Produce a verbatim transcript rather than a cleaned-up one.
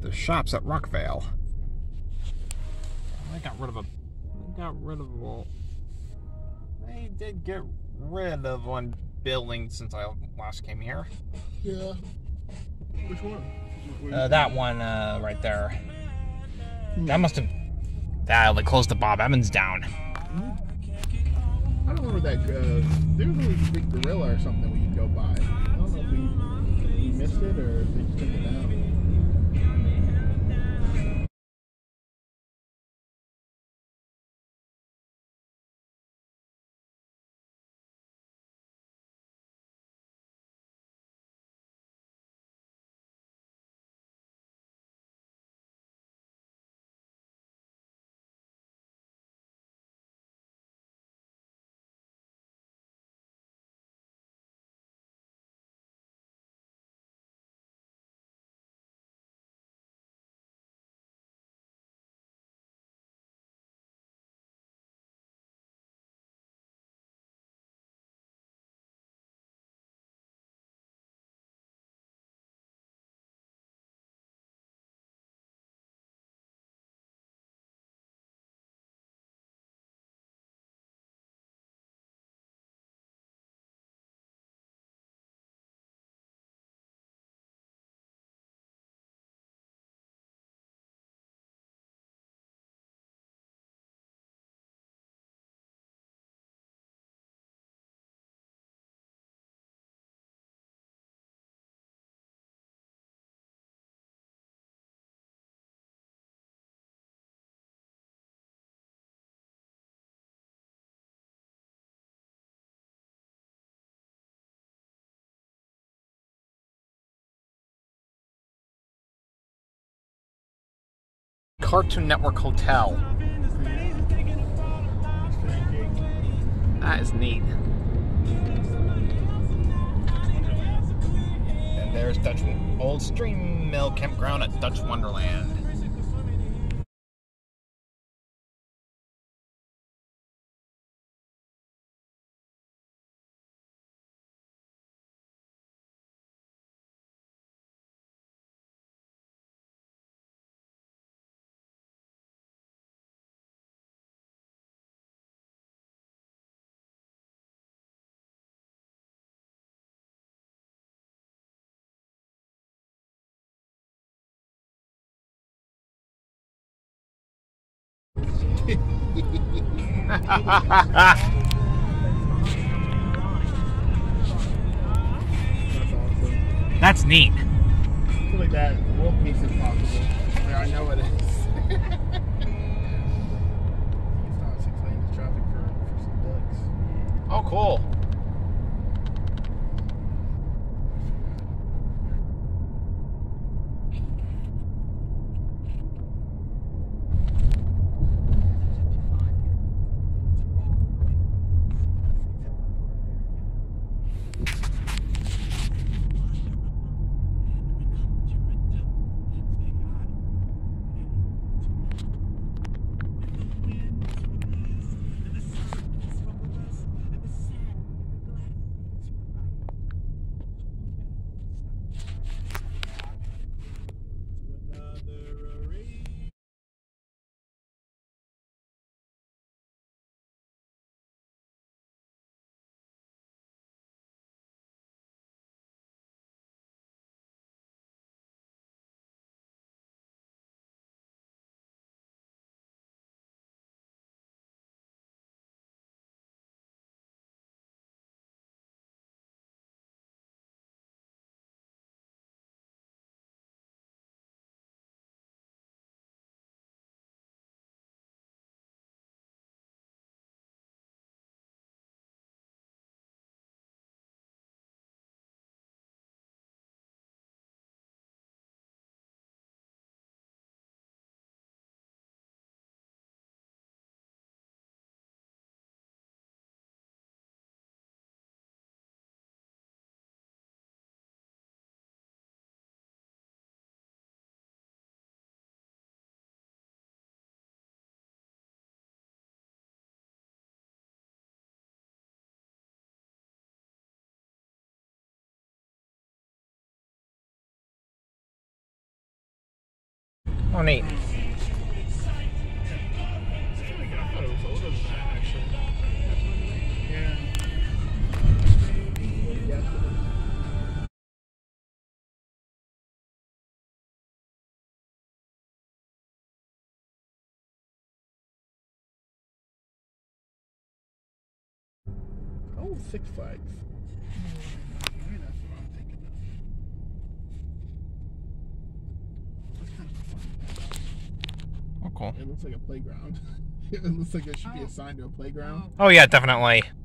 the shops at Rockvale. I got rid of a. I got rid of. Well, they did get rid of one building since I last came here. Yeah. Which one? Uh, that one uh, right there. Hmm. That must have. That they closed the Bob Evans down. Hmm. I don't remember that. Uh, there was a really big gorilla or something that we could go by. I don't know if we, we missed it or if they just took it down. Cartoon Network Hotel. That is neat. And there's Dutch Old Stream Mill Campground at Dutch Wonderland. That's neat. I feel like that world peace is possible. Yeah, I know it is. It's not six lanes of traffic for, for some ducks. Oh, cool. Oh, neat. I thought it was older than that, actually. Yeah. Yeah. Oh, Six Flags. Maybe that's what I'm thinking of. That's kind of fun. Oh, cool. It looks like a playground. It looks like it should be assigned to a playground. Oh, yeah, definitely.